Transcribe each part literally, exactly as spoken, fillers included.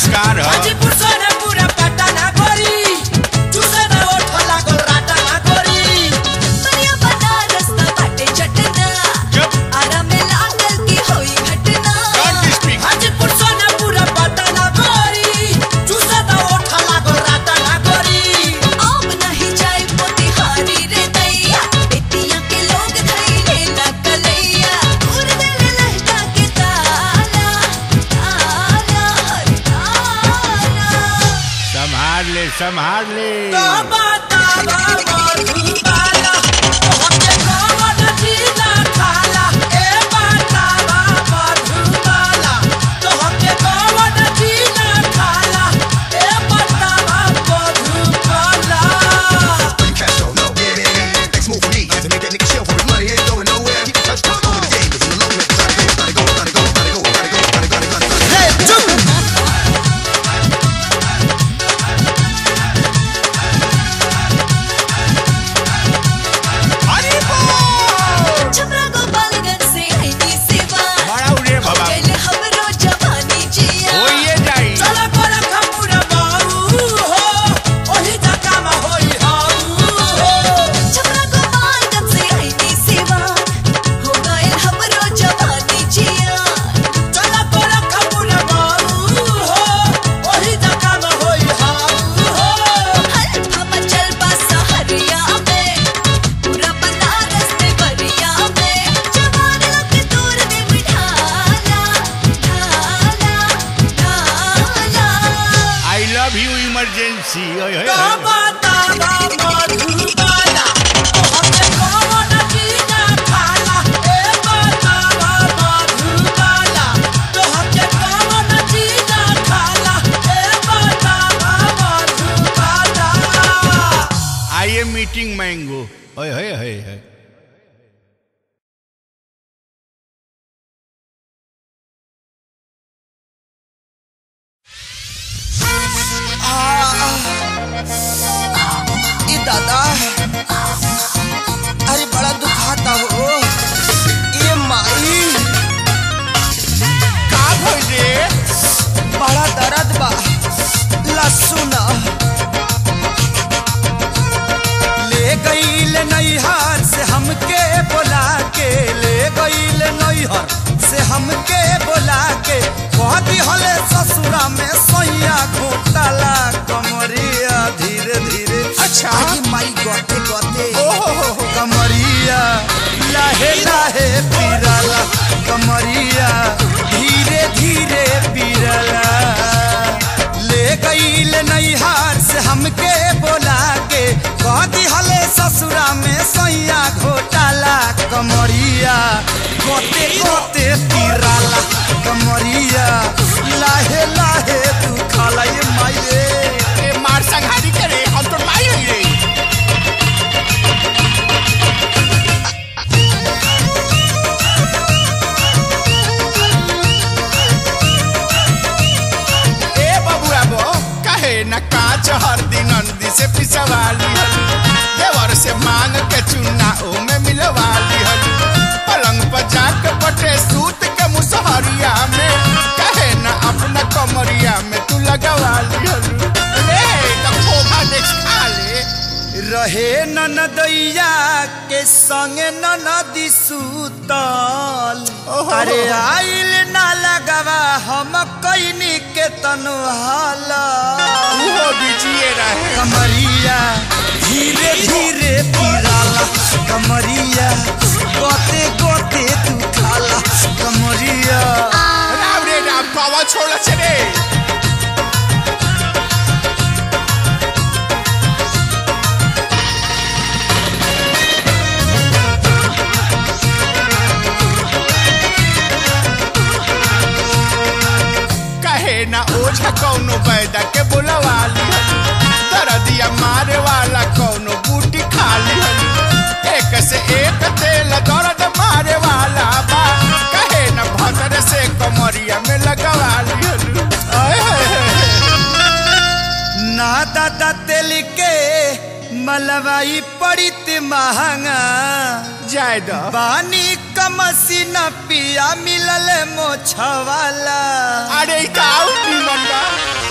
संस्कार है। हाजीपुर सोने पूरा पट्टा ना गोरी चूसे ना ओठ लागल राटा ना गोरी मरिया बनारस ना बाटे चटना आराम में लागल की होई घटना हाजीपुर सोने पूरा पट्टा ना गोरी चूसे ना ओठ लागल राटा ना गोरी अब नहीं जाए मोतिहारी रे दैया बेटिया के लोग धइले ना कलैया दूर दिल लहटा के ताला ताला ताला संभाल ले संभाल ले। तो बतावा मधुबाला तोहके कौन चीज़ खाला ए बतावा मधुबाला तोहके कौन चीज़ खाला ए बतावा Madhubala Cash flow, no, yeah, yeah, yeah. Next move for me to make that nigga chill for his money. Ain't going nowhere. Keep the touch point over the game. It's in the low mix. Gotta go, gotta go, gotta go, gotta go, gotta go, gotta go, gotta go. Hey, jump! Chhapra Gopalganj से है नी सेवा बड़ा उड़े बाबा चले हमरो जवानी जिया होइए जाई। चला पर खपुरा बाऊ हो ओही जका में होई हाऊ हो छपरा गोपालगंज से है नी सेवा हो गए हमरो जवानी जिया चला पर खपुरा बाऊ हो ओही जका में होई हाऊ हो हल्का मचल बसा हरिया में पूरा बनारस में बरिया में जवान लोग दूर में बिठाला ढाला ढाला आई लव यू इमरजेंसी। तो बतावा मधुबाला तोहके कौन चीज़ खाला ए बतावा मधुबाला तोहके कौन चीज़ खाला ए बतावा Madhubala I am meeting mango. है है है है। ये दादा अरे बड़ा दुखाता हो ये माई का भइल रे? बड़ा दर्द बा लसुना ले गईल नैहर से हमके बोला के ले गईल नैहर से हमके बोला के कह दिहले ससुरा में सैया घोटाला कमरिया धीरे धीरे अच्छा। आई माई गोते गोते ओहो कमरिया लाहे लाहे पिराला कमरिया धीरे धीरे पिराला ले गईल नैहर से हमके बोला के कह दिहले ससुरा में सैया घोटाला कमरिया गोते गोते पिराला कमरिया लाहे लाहे तू खाला ये माई रे ए मार संघारी करे हम तो माई होई रे। ए बबुआ बो कहे न काच हर दिन नंदी से पिसवाली हल देवर से मांग के चुना ओ में मिलवाली हल पलंग पर जाके पटे सूत के मुसहरिया में कहे न अपना कमरिया में तू लगवाली हल ले तो खोखा देख खा ले। रहे ननदैया के संगे ननदी सूतल अरे आइल ना लगवा हम कैनी के तनु हाला वो बीजिए रहे कमरिया धीरे धीरे पिराला कमरिया गोते गोते तू खाला कमरिया राम रे राम पावा छोड़ा चले। कहे ना ओझा कौनो बैदा के बुलवाली दरदिया मारे वाला कौनो बूटी खाली एक से एक तेल दर्द मारे वाला बा कहे ना भतर से कमरिया में लगवाली ना दादा तेल के मलवाई पड़ित महंगा जाए दो बानी कमसी न पिया मिलल मोछवाला अरे काऊ निमन बा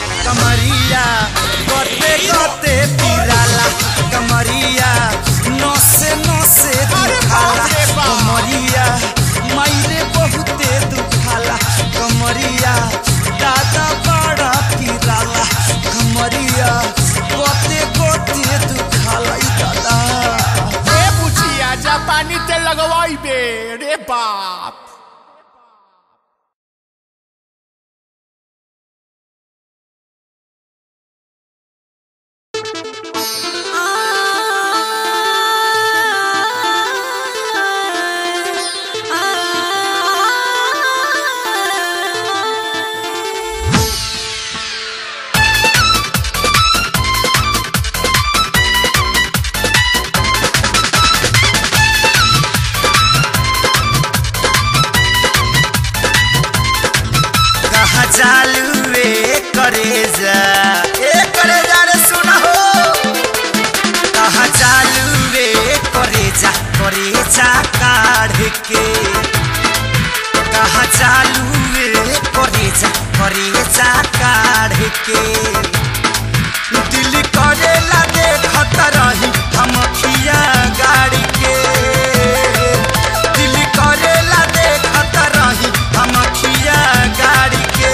करे जा ए करे जा रे सुना हो कहाँ चालू रे करे जा करे जा काढ़ के कहाँ चालू रे करे जा करे जा काढ़ के दिल करेला देखत रही हम खिया गाड़ी के दिल करेला देखत रही हम खिया गाड़ी के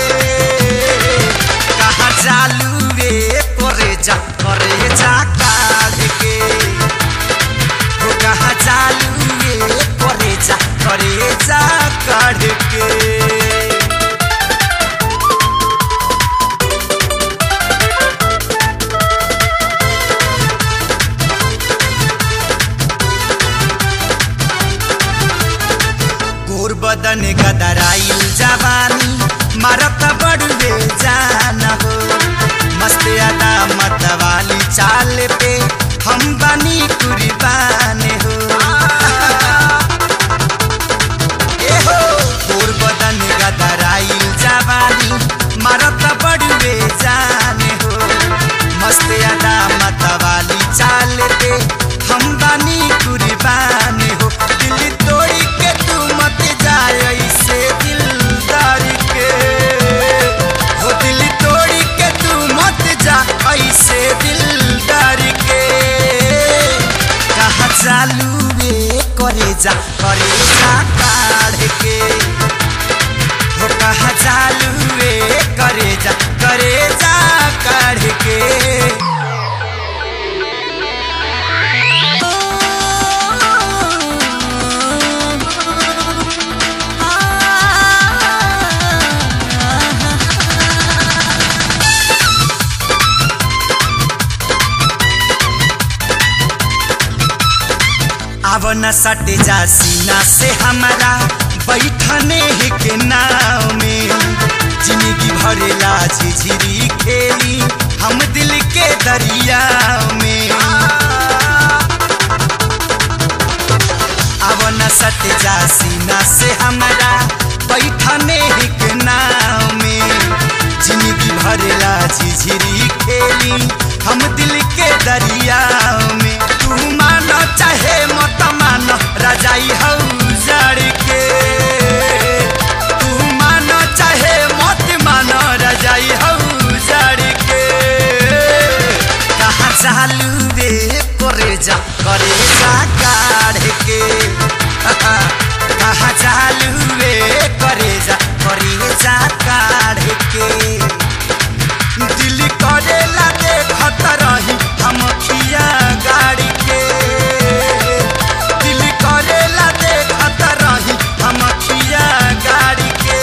कहाँ चालू रे करे जा करे जा काढ़ के हो कहाँ चालू रे करे जा करे जा काढ़ के बदन गदराइल जवानी मारत बड़ुए जाना हो मस्त अदा मत वाली चाल पे हम बनी कुर्बान हो ए हो गोर बदन गदराइल जवानी मारत बड़ुए जाने हो मस्त अदा मत वाली चाल पे हम बनी कुर्बान हो दिल तोड़ी के तू मत ऐसे दिलदार के हो दिल तोड़ी के तू मत जा ऐसे दिलदार के कहाँ चालू रे करे जा करे जा काढ़ के हो कहाँ चालू रे करे जा करे जा काढ़ के आवना सट जा सीना से हमारा बैठने ही के नाव में जिंदगी भरेला झिझिरी खेली हम दिल के दरिया में आवना सट जा सीना से हमारा बैठने ही के नाव में जिंदगी भरेला झिझिरी खेली हम दिल के दरिया में तू मानो चाहे मत मानो रजाई हौ जड़ के तू मानो चाहे मत मानो रजाई हौ जड़ के कहाँ चालू रे करे जा करे जा काढ़ के कहाँ चालू रे करे जा करे जा काढ़ के दिल करेला देखत रही हम खिया गाड़ी के दिल करेला देखत रही हम खिया गाड़ी के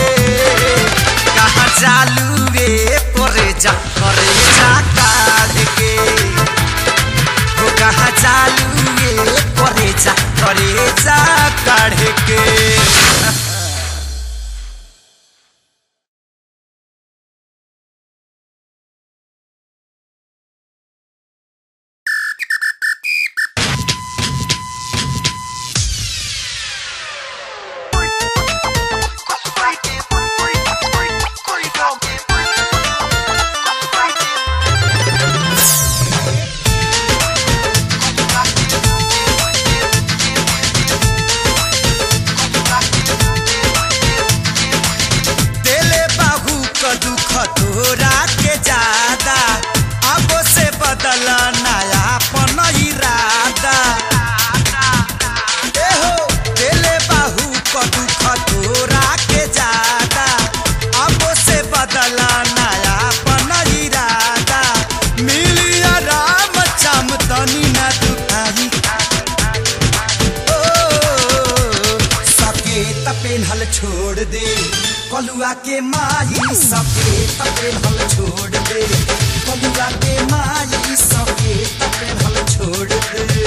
कहाँ चालू रे करे जा करे जा काढ़ के हो कहाँ चालू रे करे जा करे जा काढ़ के छोड़ दे कलुआ के माई सके तपे हल छोड़ दे कलुआ के माई सके तपे हल छोड़ दे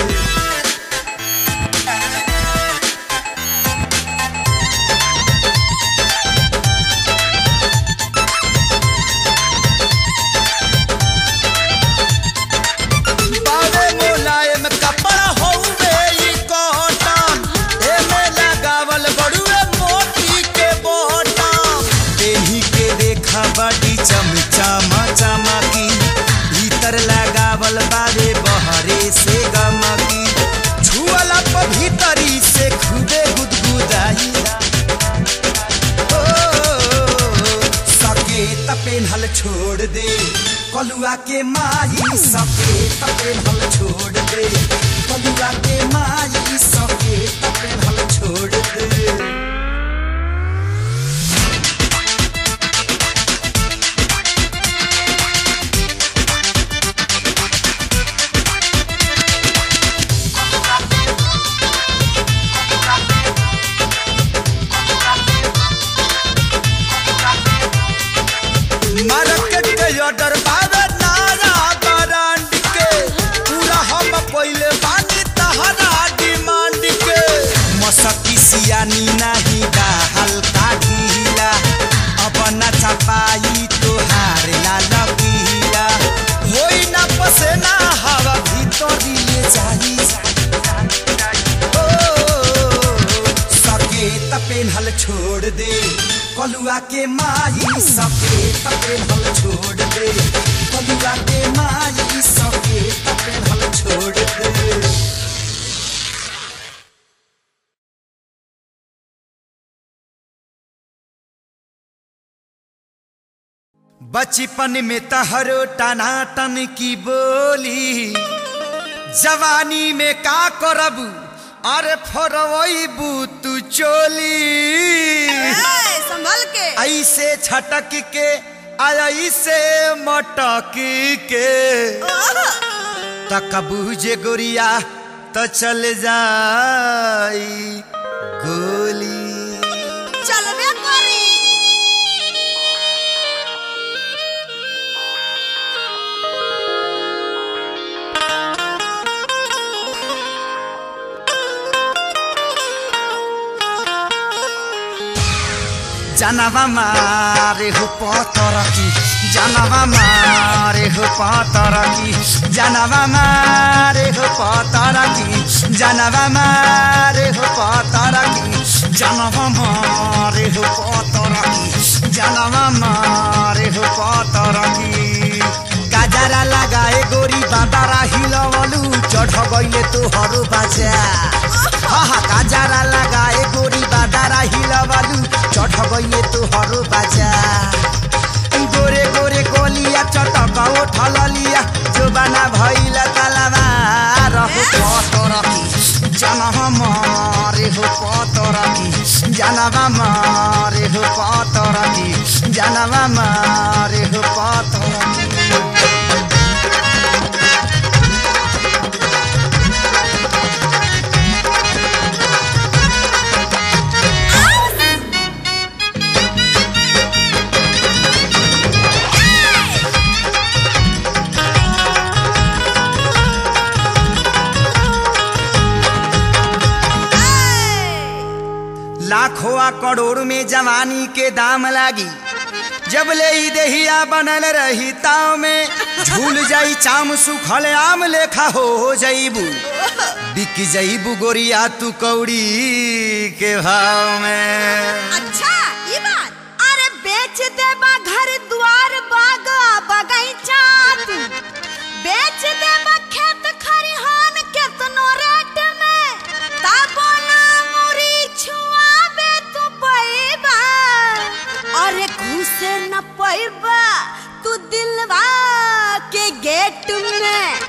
बड़ी चमचा दे कलुआ के माई सबके तपे हल छोड़ दे कलुआ के माई सबके तपे हल छोड़ दे ऑर्डर पावे नारा ब्रांड के पूरा हम पहले बानी तहरा डिमांड के मसकी सियानी नहीं बा हल्का ढीला अब न छपाई तोहार ना लगीला होई ना पसेना हवा भीतर ले जाई ओ सके तपेन हल छोड़ दे कलुआ के माई सबके तपेन हल छोड़ दे कलुआ के माई सबके तपेन हल छोड़ दे बचपन में तहरो टनाटन की बोली जवानी में का करबू अरे फरवईबू तू चोली संभल के ऐसे छटक के ऐसे मटक के तकबू जे गोरिया तो चल जाई गोली चलबे करी जानवा मारे हो पतरकी जानवा मारे हो पतरकी जानवा मारे हो पतरकी जानवा मारे हो पतरकी जानवा मारे हो पतरकी जानवा मारे हो पतरकी काजरा लगाए गोरी बाबारा हिलवलू चढ़ गइले तोहरो बाजा हा हा काजरा लगाए गोरी बाबारा हिलवलू चढ़ गइले तोहरो बाजा गोरे गोरे कोलिया चटक उठल लिया जोबाना भइल तलवा रहो पतरकी जानवा मारे हो पतरकी जानवा मारे हो पतरकी जानवा मारे हो पतरकी लाखों करोड़ में जवानी के दाम लागी जब ले देहिया बनल रही ताव में झूल जाई चाम सुखल आम लेखा हो जाइबू बिक जाइबू गोरिया तू कौड़ी के भाव में अच्छा ये बात अरे बेच देबा घर द्वार बाग बगीचा तू बेच देबा खेत खरिहान केतनो रेट में ताबो ना मुरी छुआबे तू पैबा अरे घुसे न पैबा तू दिलवा के गेट में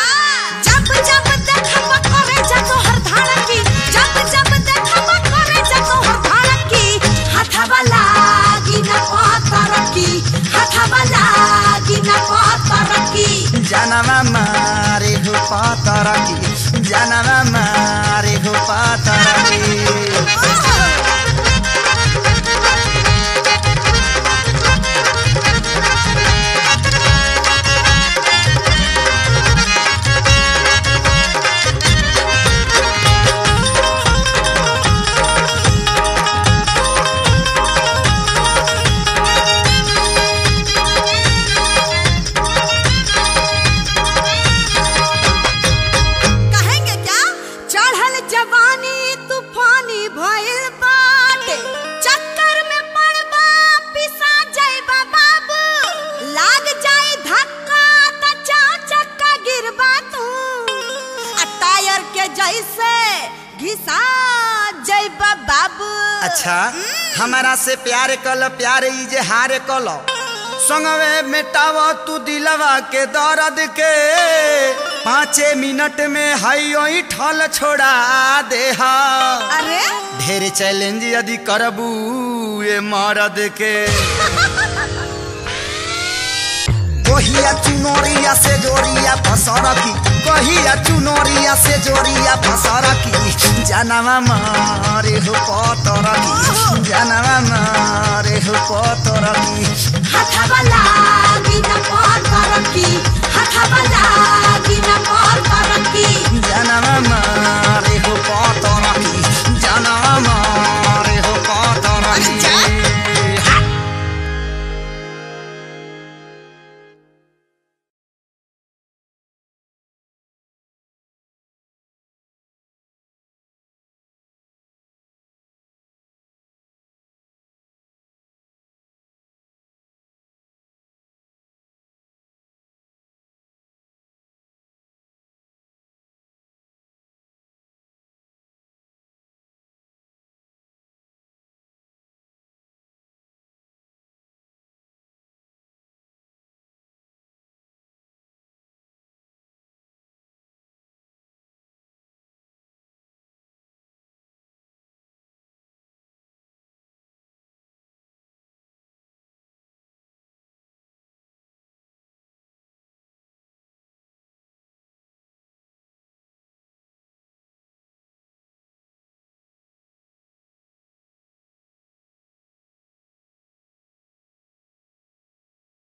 जब जब देखब करे जब हर धड़की जब जब देखब करे जब हर धड़की हाथवा लागी न पतरकी हाथवा लागी न पतरकी जानवा मारे हो पतरकी जानवा मारे हो पतरकी अच्छा हमारा से प्यार कल प्यार ई जे हार कल संगवे मेटावा तू दिलवा के दर्द के पाँचे मिनट में हाइयो ठल छोड़ा दे हा अरे ढेर चैलेंज यदि करबू ये मर्द के कहिया चुनौरिया से जोरिया फसरकी कहिया चुनौरिया से जोरिया फसरकी जानवा मारे हो पतरकी जानवा मारे हो पतरकी हाथ वाला